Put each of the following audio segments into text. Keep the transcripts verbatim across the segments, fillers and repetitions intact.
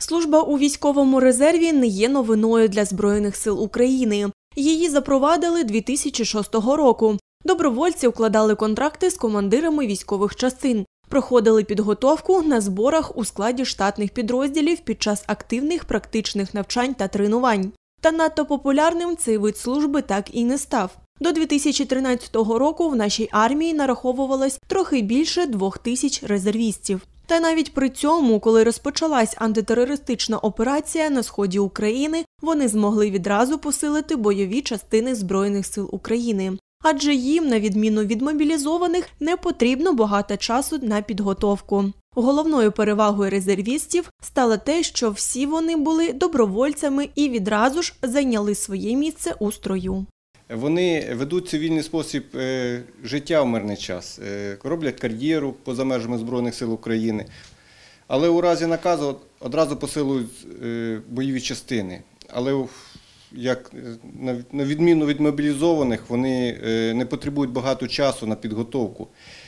Служба у військовому резерві не є новиною для Збройних сил України. Її запровадили дві тисячі шостого року. Добровольці укладали контракти з командирами військових частин, проходили підготовку на зборах у складі штатних підрозділів під час активних практичних навчань та тренувань. Та надто популярним цей вид служби так і не став. До дві тисячі тринадцятого року в нашій армії нараховувалось трохи більше двох тисяч резервістів. Та навіть при цьому, коли розпочалась антитерористична операція на сході України, вони змогли відразу посилити бойові частини Збройних сил України. Адже їм, на відміну від мобілізованих, не потрібно багато часу на підготовку. Головною перевагою резервістів стало те, що всі вони були добровольцями і відразу ж зайняли своє місце у строю. Вони ведуть цивільний спосіб життя в мирний час, роблять кар'єру поза межами Збройних сил України, але у разі наказу одразу посилують бойові частини. Але як, на відміну від мобілізованих, вони не потребують багато часу на підготовку,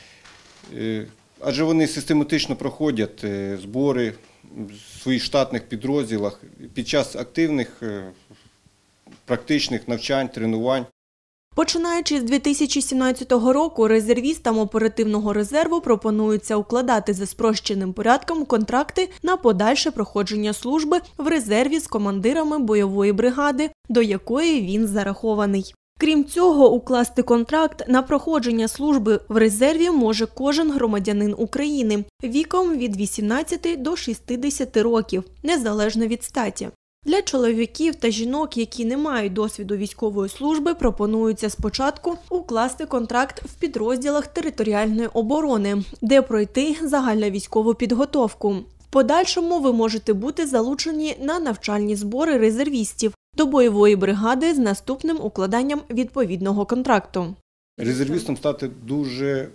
адже вони систематично проходять збори в своїх штатних підрозділах під час активних практичних навчань, тренувань. Починаючи з дві тисячі сімнадцятого року, резервістам оперативного резерву пропонується укладати за спрощеним порядком контракти на подальше проходження служби в резерві з командирами бойової бригади, до якої він зарахований. Крім цього, укласти контракт на проходження служби в резерві може кожен громадянин України віком від вісімнадцяти до шістдесяти років, незалежно від статі. Для чоловіків та жінок, які не мають досвіду військової служби, пропонується спочатку укласти контракт в підрозділах територіальної оборони, де пройти загальновійськову підготовку. В подальшому ви можете бути залучені на навчальні збори резервістів до бойової бригади з наступним укладанням відповідного контракту. Резервістом стати дуже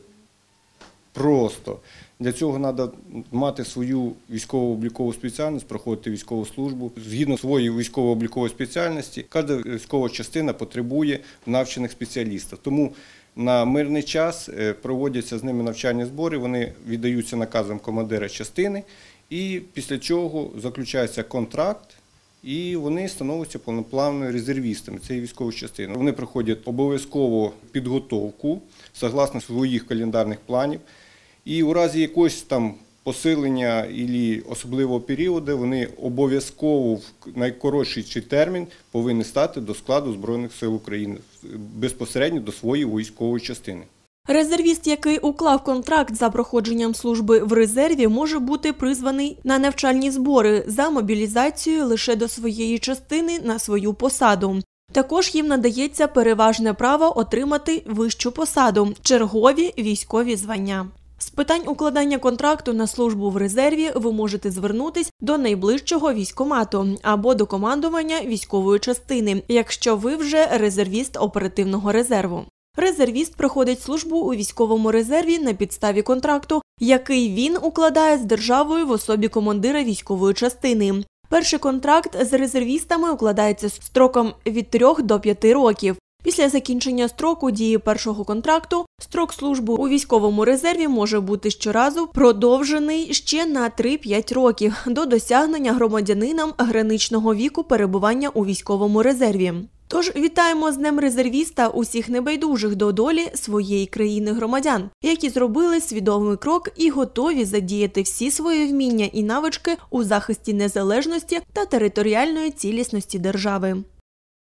просто. Для цього треба мати свою військово-облікову спеціальність, проходити військову службу. Згідно своєї військово-облікової спеціальності, кожна військова частина потребує навчених спеціалістів. Тому на мирний час проводяться з ними навчальні збори, вони віддаються наказом командира частини, і після чого заключається контракт, і вони становляться повноправними резервістами цієї військової частини. Вони проходять обов'язково підготовку, согласно своїх календарних планів. І у разі якогось там посилення або особливого періоду вони обов'язково в найкоротший термін повинні стати до складу Збройних сил України, безпосередньо до своєї військової частини. Резервіст, який уклав контракт за проходженням служби в резерві, може бути призваний на навчальні збори за мобілізацією лише до своєї частини на свою посаду. Також їм надається переважне право отримати вищу посаду – чергові військові звання. З питань укладання контракту на службу в резерві ви можете звернутись до найближчого військкомату або до командування військової частини, якщо ви вже резервіст оперативного резерву. Резервіст проходить службу у військовому резерві на підставі контракту, який він укладає з державою в особі командира військової частини. Перший контракт з резервістами укладається строком від трьох до п'яти років. Після закінчення строку дії першого контракту строк служби у військовому резерві може бути щоразу продовжений ще на три-п'ять років до досягнення громадянином граничного віку перебування у військовому резерві. Тож вітаємо з Днем резервіста усіх небайдужих до долі своєї країни громадян, які зробили свідомий крок і готові задіяти всі свої вміння і навички у захисті незалежності та територіальної цілісності держави.